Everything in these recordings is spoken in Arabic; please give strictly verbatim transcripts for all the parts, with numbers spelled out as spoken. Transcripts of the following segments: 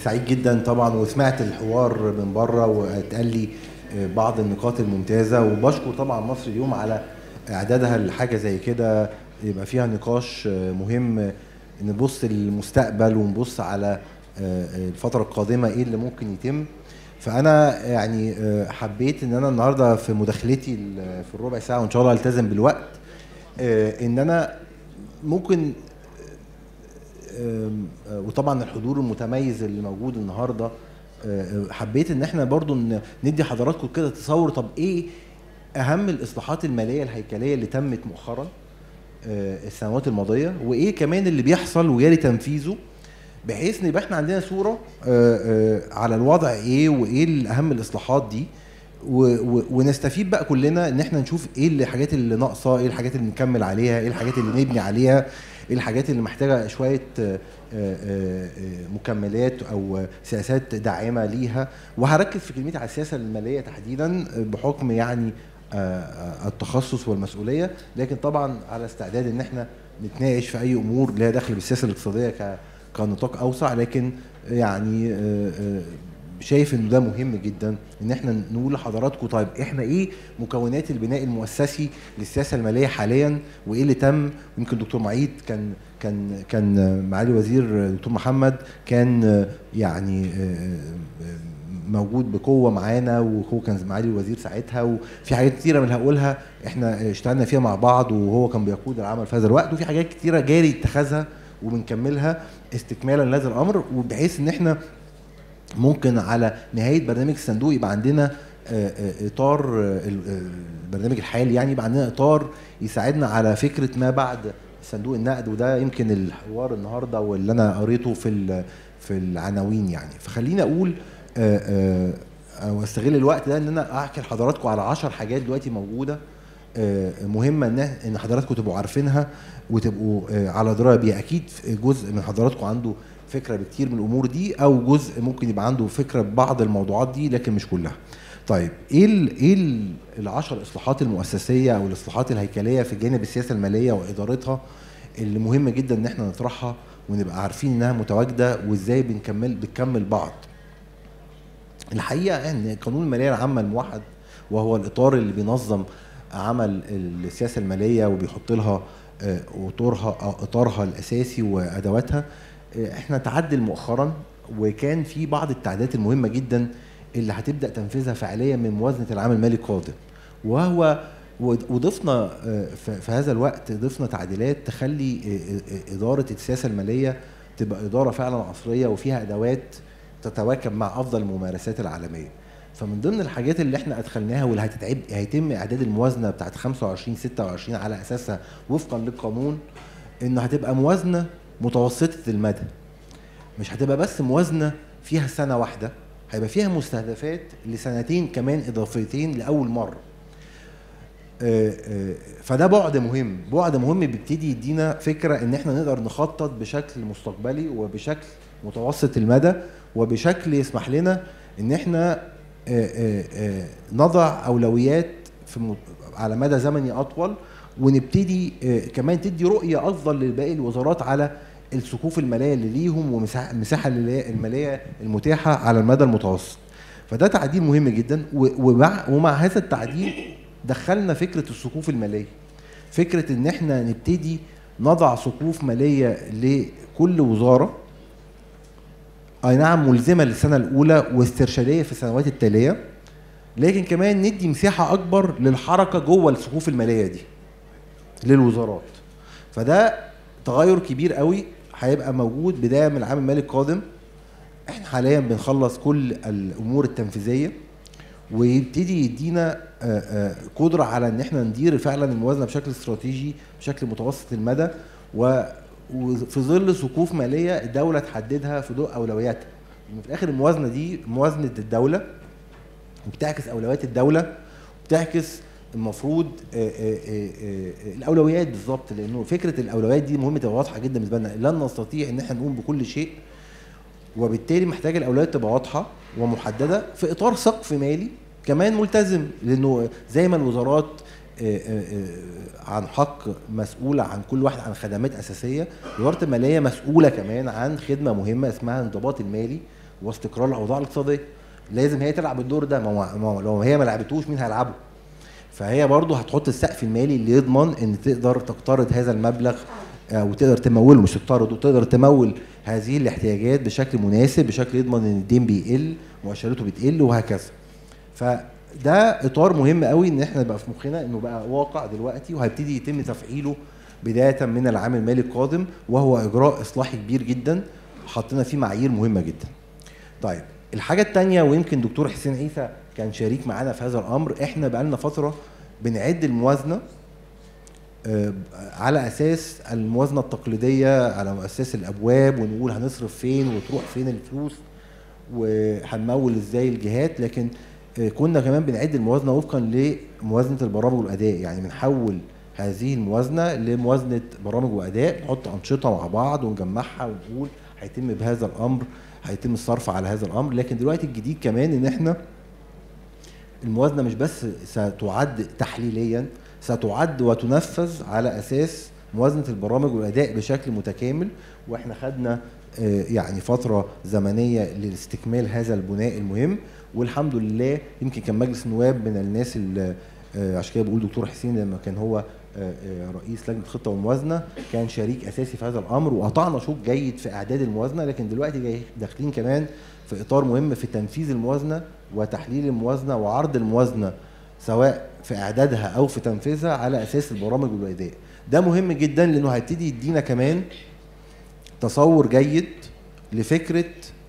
سعيد جدا طبعا، وسمعت الحوار من بره واتقال لي بعض النقاط الممتازه، وبشكر طبعا مصر اليوم على اعدادها لحاجه زي كده يبقى فيها نقاش مهم، نبص للمستقبل ونبص على الفتره القادمه ايه اللي ممكن يتم. فانا يعني حبيت ان انا النهارده في مداخلتي في الربع ساعه، وان شاء الله التزم بالوقت، ان انا ممكن، وطبعا الحضور المتميز اللي موجود النهارده، حبيت ان احنا برضو ندي حضراتكم كده تصور طب ايه اهم الاصلاحات الماليه الهيكليه اللي تمت مؤخرا السنوات الماضيه، وايه كمان اللي بيحصل وجاري تنفيذه، بحيث نبقى احنا عندنا صوره على الوضع ايه وايه الاهم الاصلاحات دي، ونستفيد بقى كلنا ان احنا نشوف ايه الحاجات اللي ناقصه، ايه الحاجات اللي نكمل عليها، ايه الحاجات اللي نبني عليها، ايه الحاجات اللي محتاجه شويه مكملات او سياسات داعمه ليها. وهركز في كلمتي على السياسه الماليه تحديدا بحكم يعني التخصص والمسؤوليه، لكن طبعا على استعداد ان احنا نتناقش في اي امور لها دخل بالسياسه الاقتصاديه كنطاق اوسع، لكن يعني شايف ان ده مهم جدا ان احنا نقول لحضراتكم طيب احنا ايه مكونات البناء المؤسسي للسياسه الماليه حاليا، وايه اللي تم. يمكن دكتور معيد كان كان كان معالي الوزير دكتور محمد كان يعني موجود بقوه معانا، وهو كان معالي الوزير ساعتها، وفي حاجات كتيره من اللي هقولها احنا اشتغلنا فيها مع بعض، وهو كان بيقود العمل في هذا الوقت، وفي حاجات كتيره جاري اتخاذها وبنكملها استكمالا لهذا الامر، وبحيث ان احنا ممكن على نهايه برنامج الصندوق يبقى عندنا اطار البرنامج الحالي، يعني يبقى عندنا اطار يساعدنا على فكره ما بعد صندوق النقد، وده يمكن الحوار النهارده واللي انا قريته في في العناوين يعني. فخليني اقول واستغل الوقت ده ان انا احكي لحضراتكم على عشر حاجات دلوقتي موجوده مهمه ان ان حضراتكم تبقوا عارفينها وتبقوا على درايه بيها. اكيد جزء من حضراتكم عنده فكره بكتير من الامور دي، او جزء ممكن يبقى عنده فكره ببعض الموضوعات دي لكن مش كلها. طيب ايه ال ايه ال العشر اصلاحات المؤسسيه او الاصلاحات الهيكليه في جانب السياسه الماليه وادارتها اللي مهم جدا ان احنا نطرحها ونبقى عارفين انها متواجده وازاي بنكمل بتكمل بعض. الحقيقه ان قانون الماليه العامه الموحد، وهو الاطار اللي بينظم عمل السياسه الماليه وبيحط لها اطارها اطارها الاساسي وادواتها، احنا تعدل مؤخرا، وكان في بعض التعديلات المهمه جدا اللي هتبدا تنفيذها فعليا من موازنه العام المالي القادم. وهو وضفنا في هذا الوقت ضفنا تعديلات تخلي اداره السياسه الماليه تبقى اداره فعلا عصريه وفيها ادوات تتواكب مع افضل الممارسات العالميه. فمن ضمن الحاجات اللي احنا ادخلناها واللي هتتعب هيتم اعداد الموازنه بتاعت خمسة وعشرين ستة وعشرين على اساسها وفقا للقانون، انه هتبقى موازنه متوسطه المدى، مش هتبقى بس موازنه فيها سنه واحده، هيبقى فيها مستهدفات لسنتين كمان اضافيتين لاول مره. فده بعد مهم، بعد مهم بيبتدي يدينا فكره ان احنا نقدر نخطط بشكل مستقبلي وبشكل متوسط المدى، وبشكل يسمح لنا ان احنا نضع اولويات في على مدى زمني اطول، ونبتدي كمان تدي رؤيه افضل لباقي الوزارات على الصكوف الماليه اللي ليهم والمساحه الماليه المتاحه على المدى المتوسط. فده تعديل مهم جدا، ومع ومع هذا التعديل دخلنا فكره الصكوف الماليه، فكره ان احنا نبتدي نضع صكوف ماليه لكل وزاره، اي نعم ملزمه للسنه الاولى واسترشاديه في السنوات التاليه، لكن كمان ندي مساحه اكبر للحركه جوه الصكوف الماليه دي للوزارات. فده تغير كبير قوي هيبقى موجود بدايه من العام المالي القادم. احنا حاليا بنخلص كل الامور التنفيذيه، ويبتدي يدينا قدره على ان احنا ندير فعلا الموازنه بشكل استراتيجي بشكل متوسط المدى، وفي ظل صكوف ماليه الدوله تحددها في ضوء اولوياتها. في الاخر الموازنه دي موازنه الدوله وبتعكس اولويات الدوله، وبتعكس المفروض الاولويات بالظبط، لانه فكره الاولويات دي مهمه تبقى واضحه جدا بالنسبه لنا. لن نستطيع ان احنا نقوم بكل شيء، وبالتالي محتاج الاولويات تبقى واضحه ومحدده في اطار سقف مالي كمان ملتزم، لانه زي ما الوزارات عن حق مسؤوله عن كل واحد عن خدمات اساسيه، وزاره الماليه مسؤوله كمان عن خدمه مهمه اسمها الانضباط المالي واستقرار الاوضاع الاقتصاديه. لازم هي تلعب الدور ده، ما هو لو هي ما لعبتوش مين هيلعبه؟ فهي برضه هتحط السقف المالي اللي يضمن ان تقدر تقترض هذا المبلغ وتقدر تموله، مش تقترض، وتقدر تمول هذه الاحتياجات بشكل مناسب، بشكل يضمن ان الدين بيقل، مؤشراته بتقل وهكذا. فده اطار مهم قوي ان احنا نبقى في مخنا انه بقى واقع دلوقتي، وهيبتدي يتم تفعيله بدايه من العام المالي القادم، وهو اجراء اصلاحي كبير جدا حطينا فيه معايير مهمه جدا. طيب الحاجه الثانيه، ويمكن دكتور حسين عيسى كان شريك معانا في هذا الامر، احنا بقى لنا فتره بنعد الموازنه على اساس الموازنه التقليديه، على اساس الابواب، ونقول هنصرف فين وتروح فين الفلوس وهنمول ازاي الجهات. لكن كنا كمان بنعد الموازنه وفقا لموازنه البرامج والاداء، يعني بنحول هذه الموازنه لموازنه برامج واداء، نحط انشطه مع بعض ونجمعها ونقول هيتم بهذا الامر، هيتم الصرف على هذا الامر. لكن دلوقتي الجديد كمان ان احنا الموازنه مش بس ستعد تحليليا، ستعد وتنفذ على اساس موازنه البرامج والاداء بشكل متكامل. واحنا خدنا يعني فتره زمنيه لاستكمال هذا البناء المهم، والحمد لله يمكن كان مجلس النواب من الناس اللي عشان كده بقول دكتور حسين لما كان هو رئيس لجنه الخطه والموازنه كان شريك اساسي في هذا الامر، وقطعنا شوط جيد في اعداد الموازنه. لكن دلوقتي جاي داخلين كمان في اطار مهم في تنفيذ الموازنه وتحليل الموازنه وعرض الموازنه، سواء في اعدادها او في تنفيذها على اساس البرامج والاداء. ده مهم جدا لانه هيبتدي يدينا كمان تصور جيد لفكره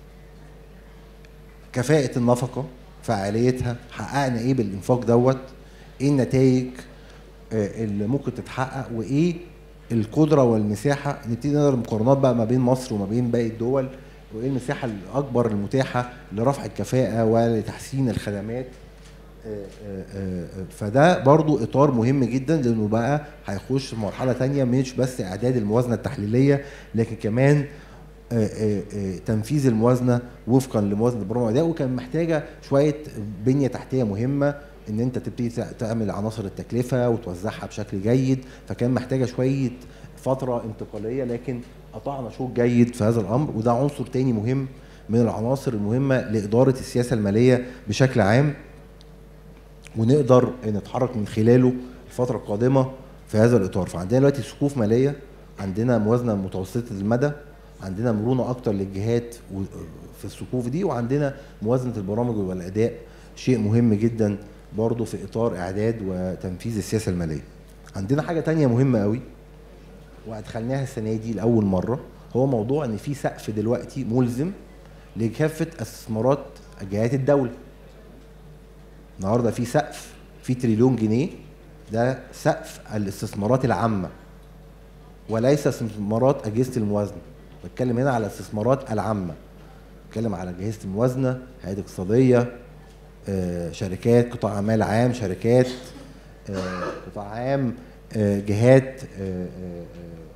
كفاءه النفقه، فعاليتها، حققنا ايه بالانفاق دوت، ايه النتائج اللي ممكن تتحقق، وايه القدره والمساحه. نبتدي نقدر مقارنات بقى ما بين مصر وما بين باقي الدول، وايه المساحه الاكبر المتاحه لرفع الكفاءه ولتحسين الخدمات. فده برضو اطار مهم جدا، لانه بقى هيخش في مرحله ثانيه، مش بس اعداد الموازنه التحليليه لكن كمان تنفيذ الموازنه وفقا لموازنه برامج الاداء. وكان محتاجه شويه بنيه تحتيه مهمه، ان انت تبتدي تعمل عناصر التكلفه وتوزعها بشكل جيد، فكان محتاجه شويه فتره انتقاليه. لكن قطعنا شوط جيد في هذا الامر، وده عنصر تاني مهم من العناصر المهمه لاداره السياسه الماليه بشكل عام، ونقدر نتحرك من خلاله الفتره القادمه في هذا الاطار. فعندنا دلوقتي سقوف ماليه، عندنا موازنه متوسطه المدى، عندنا مرونه اكتر للجهات في السقوف دي، وعندنا موازنه البرامج والاداء، شيء مهم جدا برضه في اطار اعداد وتنفيذ السياسه الماليه. عندنا حاجه تانية مهمه قوي وادخلناها السنه دي لاول مره، هو موضوع ان في سقف دلوقتي ملزم لكافه استثمارات جهات الدوله. النهارده في سقف في تريليون جنيه، ده سقف الاستثمارات العامه وليس استثمارات اجهزه الموازنه. بتكلم هنا على الاستثمارات العامه، بتكلم على اجهزه الموازنه، هيئات اقتصاديه، آه، شركات قطاع اعمال عام، شركات آه، قطاع عام، آه، جهات، آه، آه،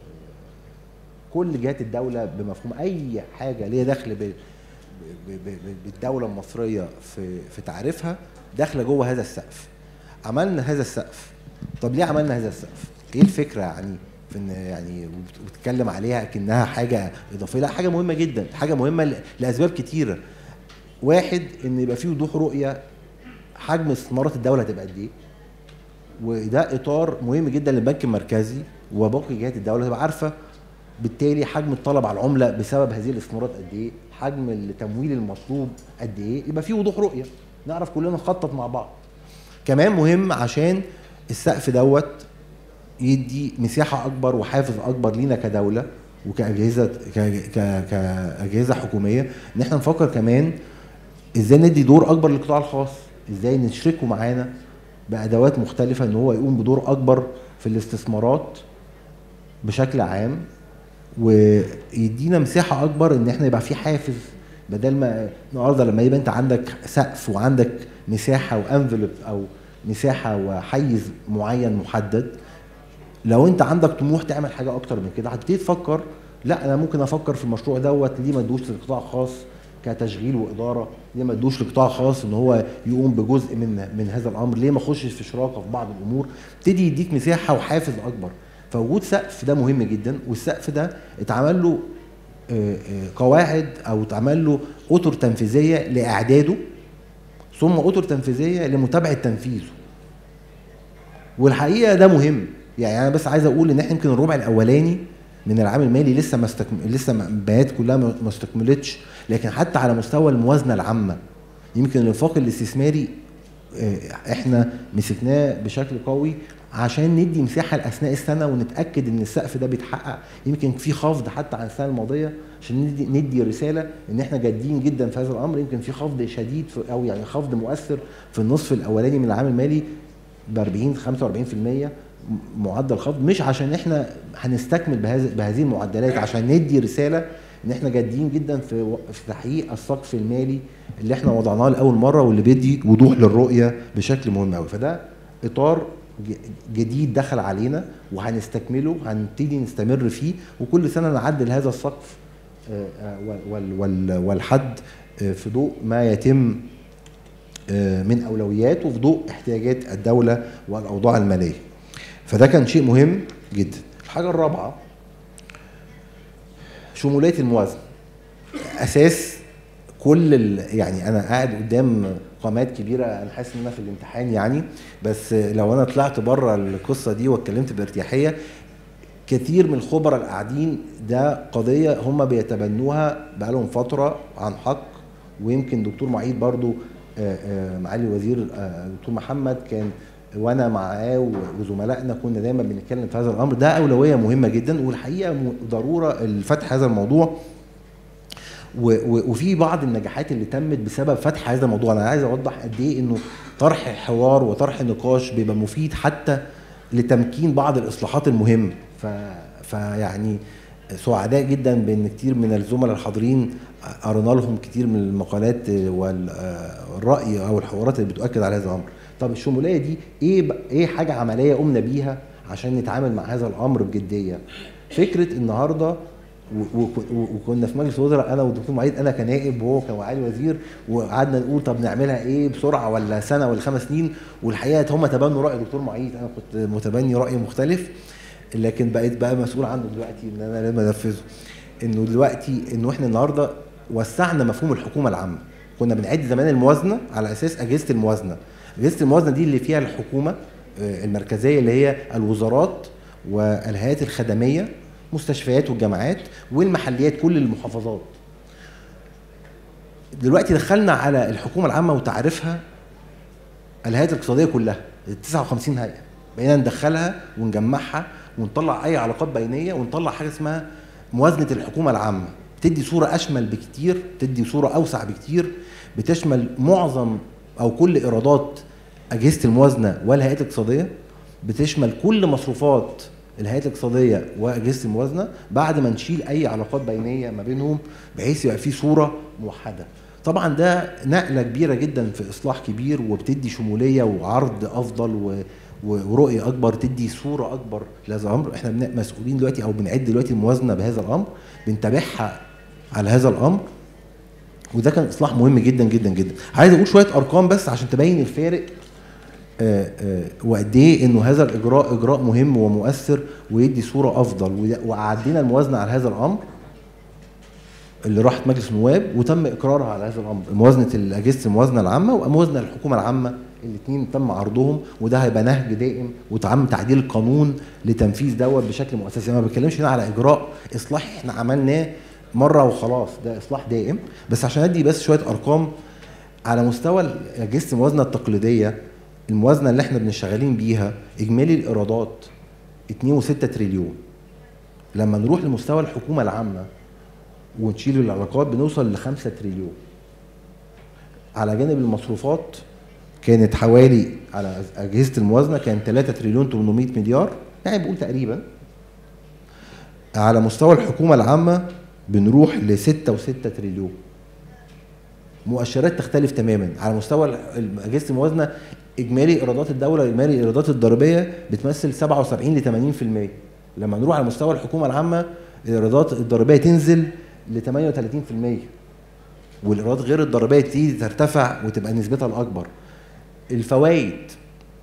كل جهات الدوله بمفهوم اي حاجه ليها دخل بالدوله المصريه في في تعريفها داخله جوه هذا السقف. عملنا هذا السقف. طب ليه عملنا هذا السقف؟ ايه الفكره يعني في ان يعني وبتتكلم عليها كانها حاجه اضافيه؟ لا، حاجه مهمه جدا، حاجه مهمه لاسباب كتيره. واحد، ان يبقى فيه وضوح رؤيه حجم استثمارات الدوله هتبقى قد ايه، وده اطار مهم جدا للبنك المركزي وباقي جهات الدوله تبقى عارفه بالتالي حجم الطلب على العمله بسبب هذه الاستثمارات قد ايه، حجم التمويل المطلوب قد ايه، يبقى فيه وضوح رؤيه نعرف كلنا نخطط مع بعض. كمان مهم عشان السقف دوت يدي مساحه اكبر وحافز اكبر لينا كدوله وكاجهزه كاجهزه حكوميه، ان احنا نفكر كمان ازاي ندي دور اكبر للقطاع الخاص، ازاي نشركه معانا بادوات مختلفه ان هو يقوم بدور اكبر في الاستثمارات بشكل عام، ويدينا مساحه اكبر ان احنا يبقى في حافز. بدل ما النهارده لما يبقى انت عندك سقف وعندك مساحه وانفلوب او مساحه وحيز معين محدد، لو انت عندك طموح تعمل حاجه اكتر من كده هتبتدي تفكر لا انا ممكن افكر في المشروع دوت، ليه ما ادوش للقطاع الخاص كتشغيل واداره، ليه ما ادوش للقطاع خاص ان هو يقوم بجزء من من هذا الامر، ليه ما اخشش في شراكه في بعض الامور. تبتدي يديك مساحه وحافز اكبر. فوجود سقف ده مهم جدا، والسقف ده اتعمل له قواعد او تعمل له اطر تنفيذيه لاعداده، ثم اطر تنفيذيه لمتابعه تنفيذه. والحقيقه ده مهم. يعني انا بس عايز اقول ان احنا يمكن الربع الاولاني من العام المالي لسه ما استكمل، لسه البيانات كلها ما استكملتش، لكن حتى على مستوى الموازنه العامه يمكن الانفاق الاستثماري احنا مسكناه بشكل قوي عشان ندي مساحه لاثناء السنه ونتاكد ان السقف ده بيتحقق. يمكن في خفض حتى عن السنه الماضيه عشان ندي, ندي رساله ان احنا جادين جدا في هذا الامر. يمكن في خفض شديد في او يعني خفض مؤثر في النصف الاولاني من العام المالي ب أربعين خمسة وأربعين في المية معدل خفض، مش عشان احنا هنستكمل بهذه بهذه المعدلات، عشان ندي رساله ان احنا جادين جدا في في تحقيق السقف المالي اللي احنا وضعناه لاول مره واللي بيدي وضوح للرؤيه بشكل مهم قوي. فده اطار جديد دخل علينا وهنستكمله، هنبتدي نستمر فيه، وكل سنه نعدل هذا السقف والحد في ضوء ما يتم من اولويات وفي ضوء احتياجات الدوله والاوضاع الماليه. فده كان شيء مهم جدا. الحاجه الرابعه شموليه الموازنه. اساس كل يعني انا قاعد قدام قامات كبيره، انا حاسس ان انا في الامتحان يعني، بس لو انا طلعت بره القصه دي واتكلمت بارتياحيه، كثير من الخبراء القاعدين ده قضيه هم بيتبنوها بقالهم فتره عن حق. ويمكن دكتور معيد برضو معالي الوزير دكتور محمد كان وانا معاه وزملائنا كنا دايما بنتكلم في هذا الامر. ده اولويه مهمه جدا، والحقيقه ضروره الفتح هذا الموضوع. وفي بعض النجاحات اللي تمت بسبب فتح هذا الموضوع. انا عايز اوضح قد ايه انه طرح حوار وطرح نقاش بيبقى مفيد حتى لتمكين بعض الاصلاحات المهمه. فيعني سعداء جدا بان كتير من الزملاء الحاضرين قرينا لهم كتير من المقالات والراي او الحوارات اللي بتؤكد على هذا الامر. طب الشموليه دي ايه ايه حاجه عمليه قمنا بيها عشان نتعامل مع هذا الامر بجديه؟ فكره النهارده وكنا في مجلس الوزراء انا والدكتور معيد، انا كنائب وهو كمعالي وزير، وقعدنا نقول طب نعملها ايه بسرعه ولا سنه ولا خمس سنين. والحقيقه هم تبنوا راي الدكتور معيد، انا كنت متبني راي مختلف، لكن بقيت بقى مسؤول عنه دلوقتي ان انا لازم انفذه. انه دلوقتي انه احنا النهارده وسعنا مفهوم الحكومه العامه. كنا بنعد زمان الموازنه على اساس اجهزه الموازنه. اجهزه الموازنه دي اللي فيها الحكومه المركزيه اللي هي الوزارات والهيئات الخدميه، مستشفيات والجامعات والمحليات كل المحافظات. دلوقتي دخلنا على الحكومه العامه وتعريفها الهيئات الاقتصاديه كلها تسعة وخمسين هيئه، بقينا ندخلها ونجمعها ونطلع اي علاقات بينيه ونطلع حاجه اسمها موازنه الحكومه العامه. تدي صوره اشمل بكتير، تدي صوره اوسع بكتير، بتشمل معظم او كل ايرادات اجهزه الموازنه والهيئات الاقتصاديه، بتشمل كل مصروفات الهيئات الاقتصاديه واجهزه الموازنه، بعد ما نشيل اي علاقات بينيه ما بينهم بحيث يبقى في صوره موحده. طبعا ده نقله كبيره جدا في اصلاح كبير، وبتدي شموليه وعرض افضل و ورؤيه اكبر، تدي صوره اكبر لهذا الامر. احنا مسؤولين دلوقتي او بنعد دلوقتي الموازنه بهذا الامر، بنتابعها على هذا الامر، وده كان اصلاح مهم جدا جدا جدا. عايز اقول شويه ارقام بس عشان تبين الفارق وقد ايه انه هذا الاجراء اجراء مهم ومؤثر ويدي صوره افضل. وعدينا الموازنه على هذا الامر اللي راحت مجلس النواب وتم اقرارها على هذا الامر، موازنه اجهزه الموازنه العامه وموازنه الحكومه العامه، الاثنين تم عرضهم، وده هيبقى نهج دائم وتعمم تعديل القانون لتنفيذ دوت بشكل مؤسسي. ما بتكلمش هنا على اجراء اصلاحي احنا عملناه مره وخلاص، ده اصلاح دائم. بس عشان ادي بس شويه ارقام على مستوى اجهزه الموازنه التقليديه، الموازنه اللي احنا بنشتغلين بيها اجمالي الايرادات اتنين وستة تريليون. لما نروح لمستوى الحكومه العامه ونشيل العلاقات بنوصل لخمسة تريليون. على جانب المصروفات كانت حوالي على اجهزه الموازنه كان تلاتة تريليون تمنمية مليار، يعني بقول تقريبا. على مستوى الحكومه العامه بنروح ل ستة وستة تريليون. مؤشرات تختلف تماما. على مستوى اجهزه الموازنه اجمالي ايرادات الدوله اجمالي الايرادات الضريبيه بتمثل سبعة وسبعين ل ثمانين في المية. لما نروح على مستوى الحكومه العامه الايرادات الضريبيه تنزل ل ثمانية وثلاثين في المية، والايرادات غير الضريبيه تيجي ترتفع وتبقى نسبتها الاكبر. الفوائد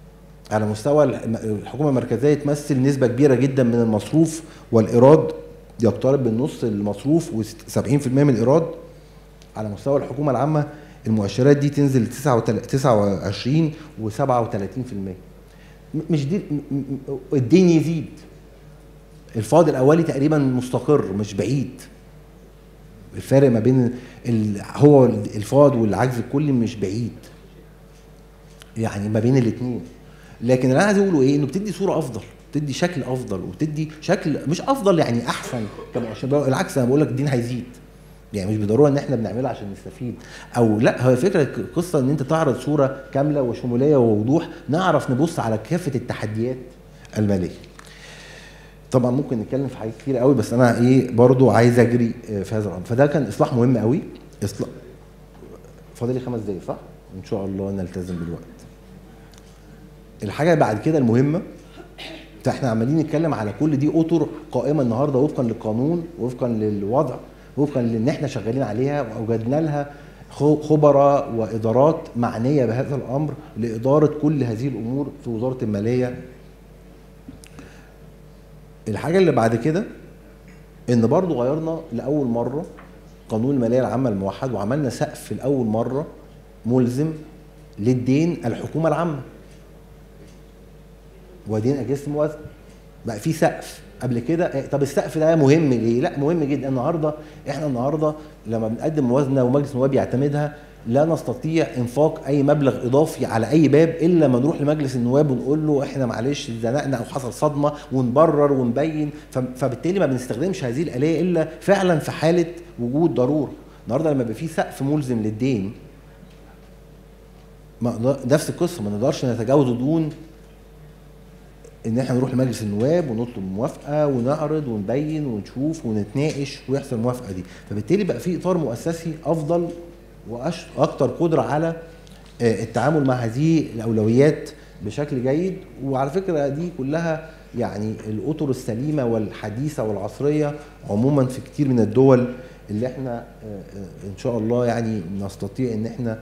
على مستوى الحكومه المركزيه تمثل نسبه كبيره جدا من المصروف والايراد يقترب بالنص المصروف وسبعين في المية من الايراد. على مستوى الحكومه العامه المؤشرات دي تنزل تسعة وعشرين وسبعة وثلاثين في المية. مش دي الدين يزيد، الفائض الاولي تقريبا مستقر مش بعيد، الفارق ما بين هو الفائض والعجز الكلي مش بعيد يعني ما بين الاثنين. لكن اللي انا عايز اقوله ايه، انه بتدي صوره افضل، بتدي شكل افضل، وبتدي شكل مش افضل يعني احسن كمؤشر. العكس، انا بقول لك الدين هيزيد، يعني مش بالضروره ان احنا بنعملها عشان نستفيد او لا، هي فكره قصه ان انت تعرض صوره كامله وشموليه ووضوح، نعرف نبص على كافه التحديات الماليه. طبعا ممكن نتكلم في حاجات كتير قوي، بس انا ايه برضو عايز اجري في هذا الامر. فده كان اصلاح مهم قوي. اصلاح فاضل لي خمس دقايق صح؟ ان شاء الله نلتزم بالوقت. الحاجه بعد كده المهمه، فاحنا عمالين نتكلم على كل دي اطر قائمه النهارده وفقا للقانون، وفقا للوضع، وفقا لان احنا شغالين عليها، واوجدنا لها خبراء وادارات معنيه بهذا الامر لاداره كل هذه الامور في وزاره الماليه. الحاجه اللي بعد كده ان برضو غيرنا لاول مره قانون الماليه العامه الموحد، وعملنا سقف لاول مره ملزم للدين الحكومه العامه ودين اجهزه الموازنه. بقى في سقف قبل كده. طب السقف ده مهم ليه؟ لا مهم جدا. النهارده احنا النهارده لما بنقدم موازنه ومجلس النواب يعتمدها، لا نستطيع انفاق اي مبلغ اضافي على اي باب الا لما نروح لمجلس النواب ونقول له احنا معلش اتزنقنا او حصل صدمه، ونبرر ونبين. فبالتالي ما بنستخدمش هذه الاليه الا فعلا في حاله وجود ضروره. النهارده لما يبقى في سقف ملزم للدين، نفس القصه، ما نقدرش نتجاوزه دون ان احنا نروح لمجلس النواب ونطلب موافقه ونعرض ونبين ونشوف ونتناقش ويحصل الموافقه دي. فبالتالي بقى في اطار مؤسسي افضل واكثر قدره على التعامل مع هذه الاولويات بشكل جيد. وعلى فكره دي كلها يعني الاطر السليمه والحديثه والعصريه عموما في كتير من الدول اللي احنا ان شاء الله يعني نستطيع ان احنا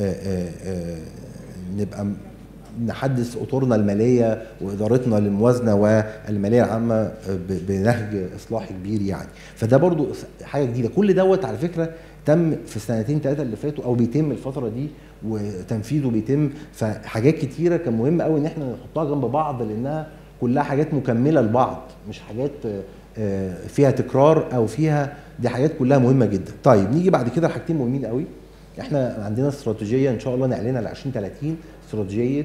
نبقى نحدث اطرنا الماليه وادارتنا للموازنه والماليه العامه بنهج اصلاحي كبير يعني. فده برضو حاجه جديده. كل دوت على فكره تم في السنتين ثلاثه اللي فاتوا او بيتم الفتره دي وتنفيذه بيتم. فحاجات كتيره كان مهم قوي ان احنا نحطها جنب بعض، لانها كلها حاجات مكمله لبعض، مش حاجات فيها تكرار او فيها، دي حاجات كلها مهمه جدا. طيب نيجي بعد كده لحاجتين مهمين قوي. احنا عندنا استراتيجيه ان شاء الله نعلنها ل ألفين وثلاثين، استراتيجيه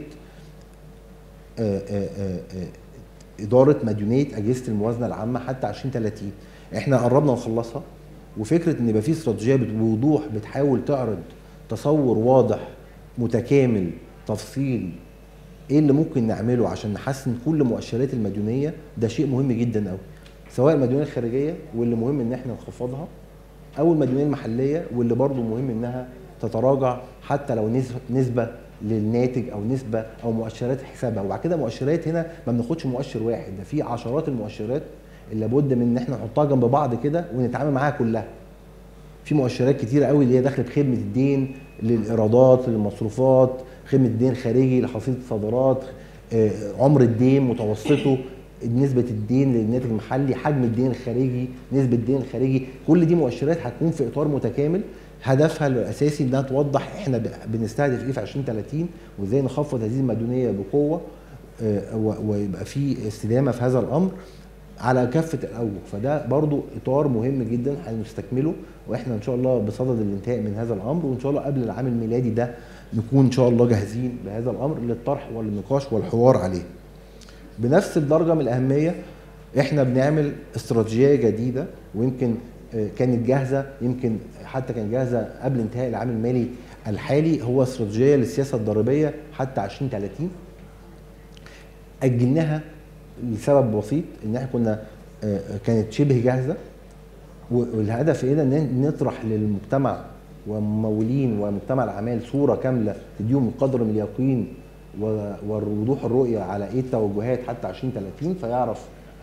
اداره مديونيه اجهزه الموازنه العامه حتى ألفين وثلاثين. احنا قربنا نخلصها، وفكره ان يبقى في استراتيجيه بوضوح بتحاول تعرض تصور واضح متكامل تفصيل ايه اللي ممكن نعمله عشان نحسن كل مؤشرات المديونيه. ده شيء مهم جدا قوي، سواء المديونيه الخارجيه واللي مهم ان احنا نخفضها، او المديونيه المحليه واللي برضو مهم انها تتراجع حتى لو نسبه للناتج او نسبه او مؤشرات حسابها. وبعد كده مؤشرات هنا ما بناخدش مؤشر واحد، ده في عشرات المؤشرات اللي لابد من ان احنا نحطها جنب بعض كده ونتعامل معاها كلها. في مؤشرات كتيره قوي اللي هي داخله بخدمه الدين، للايرادات، للمصروفات، خدمه الدين الخارجي، لحصيله الصادرات، عمر الدين، متوسطه، نسبه الدين للناتج المحلي، حجم الدين الخارجي، نسبه الدين الخارجي. كل دي مؤشرات هتكون في اطار متكامل هدفها الاساسي انها توضح احنا بنستهدف ايه في ألفين وثلاثين وازاي نخفض هذه المديونيه بقوه ويبقى في استدامه في هذا الامر على كافه الاوجه. فده برضو اطار مهم جدا هنستكمله، واحنا ان شاء الله بصدد الانتهاء من هذا الامر، وان شاء الله قبل العام الميلادي ده نكون ان شاء الله جاهزين بهذا الامر للطرح والنقاش والحوار عليه. بنفس الدرجه من الاهميه احنا بنعمل استراتيجيه جديده، ويمكن كانت جاهزه، يمكن حتى كانت جاهزه قبل انتهاء العام المالي الحالي، هو استراتيجيه للسياسه الضريبيه حتى ألفين وثلاثين. اجلناها لسبب بسيط، ان احنا كنا كانت شبه جاهزه، والهدف هنا ان نطرح للمجتمع وممولين ومجتمع الاعمال صوره كامله تديهم قدر من اليقين ووضوح الرؤيه على ايه التوجهات حتى ألفين وثلاثين، فيعرف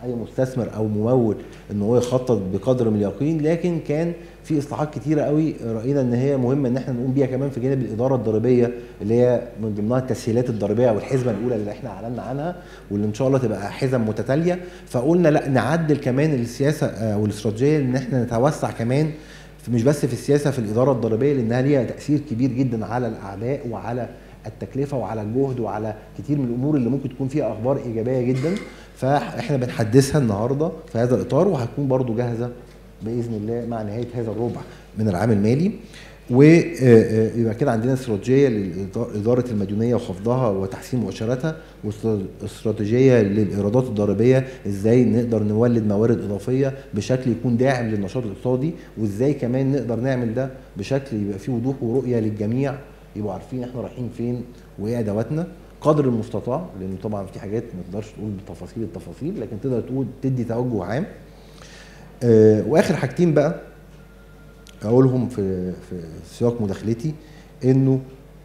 اي مستثمر او ممول ان هو يخطط بقدر من اليقين، لكن كان في اصلاحات كتيره قوي راينا ان هي مهمه ان احنا نقوم بيها كمان في جانب الاداره الضريبيه، اللي هي من ضمنها التسهيلات الضريبيه او الحزمه الاولى اللي احنا اعلنا عنها، واللي ان شاء الله تبقى حزم متتاليه. فقلنا لا نعدل كمان السياسه او الاستراتيجيه ان احنا نتوسع كمان مش بس في السياسه في الاداره الضريبيه، لانها ليها تاثير كبير جدا على الاعباء وعلى التكلفه وعلى الجهد وعلى كتير من الامور اللي ممكن تكون فيها اخبار ايجابيه جدا. فاحنا بنحدثها النهارده في هذا الاطار، وهتكون برضو جاهزه باذن الله مع نهايه هذا الربع من العام المالي. ويبقى كده عندنا استراتيجيه لاداره المديونيه وخفضها وتحسين مؤشراتها، واستراتيجيه للايرادات الضريبيه ازاي نقدر نولد موارد اضافيه بشكل يكون داعم للنشاط الاقتصادي، وازاي كمان نقدر نعمل ده بشكل يبقى فيه وضوح ورؤيه للجميع، يبقوا عارفين احنا رايحين فين وايه ادواتنا قدر المستطاع، لان طبعا في حاجات ما تقدرش تقول بتفاصيل التفاصيل، لكن تقدر تقول تدي توجه عام. أه واخر حاجتين بقى اقولهم في في سياق مداخلتي، انه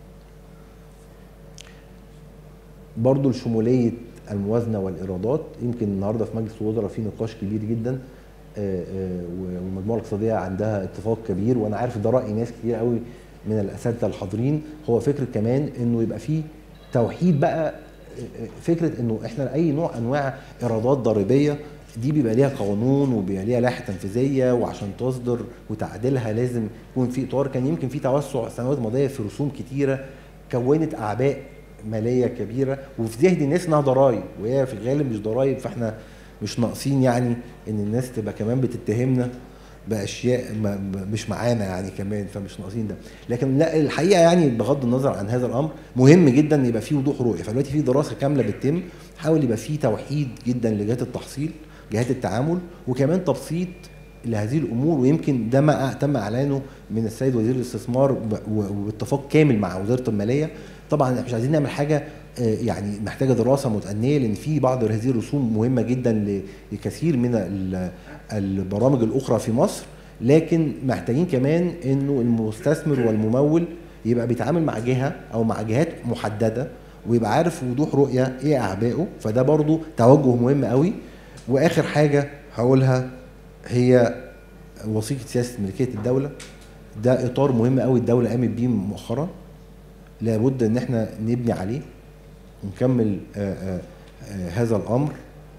برضو شموليه الموازنه والايرادات. يمكن النهارده في مجلس الوزراء في نقاش كبير جدا، والمجموعه الاقتصاديه عندها اتفاق كبير، وانا عارف ده راي ناس كتير قوي من الاساتذه الحاضرين، هو فكره كمان انه يبقى في توحيد بقى، فكره انه احنا اي نوع انواع ايرادات ضريبيه دي بيبقى ليها قانون وبيبقى ليها لائحه تنفيذيه، وعشان تصدر وتعديلها لازم يكون في اطار. كان يمكن في توسع السنوات الماضيه في رسوم كتيره كونت اعباء ماليه كبيره، وفي ذهن الناس انها ضرائب، وهي في الغالب مش ضرائب. فاحنا مش ناقصين يعني ان الناس تبقى كمان بتتهمنا باشياء مش معانا يعني كمان، فمش ناقصين ده. لكن لا الحقيقه يعني بغض النظر عن هذا الامر مهم جدا ان يبقى فيه وضوح رؤيه. فدلوقتي في دراسه كامله بتتم، حاول يبقى فيه توحيد جدا لجهات التحصيل، جهات التعامل، وكمان تبسيط لهذه الامور. ويمكن ده ما تم اعلانه من السيد وزير الاستثمار وباتفاق كامل مع وزاره الماليه. طبعا احنا مش عايزين نعمل حاجه يعني محتاجه دراسه متأنية، لان في بعض هذه الرسوم مهمه جدا لكثير من البرامج الاخرى في مصر، لكن محتاجين كمان انه المستثمر والممول يبقى بيتعامل مع جهه او مع جهات محدده، ويبقى عارف وضوح رؤيه ايه اعبائه. فده برضو توجه مهم قوي. واخر حاجه هقولها هي وثيقه سياسه ملكيه الدوله. ده اطار مهم قوي الدوله قامت بيه مؤخرا، لابد ان احنا نبني عليه ونكمل آآ آآ هذا الامر.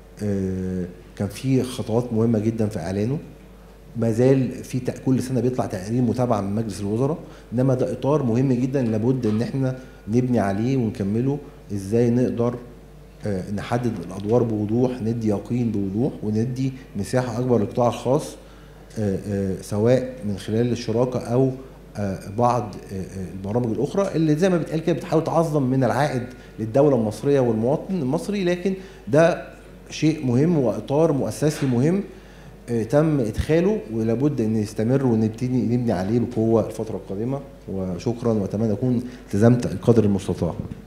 كان في خطوات مهمه جدا في اعلانه، ما زال في كل سنه بيطلع تقرير متابعه من مجلس الوزراء، انما ده اطار مهم جدا لابد ان احنا نبني عليه ونكمله. ازاي نقدر نحدد الادوار بوضوح، ندي يقين بوضوح، وندي مساحه اكبر للقطاع الخاص، سواء من خلال الشراكه او بعض البرامج الاخرى اللي زي ما بتقال كده بتحاول تعظم من العائد للدوله المصريه والمواطن المصري. لكن ده شيء مهم واطار مؤسسي مهم تم ادخاله، ولابد ان يستمر ونبتدي نبني عليه بقوه الفتره القادمه. وشكرا، واتمنى اكون التزمت القدر المستطاع.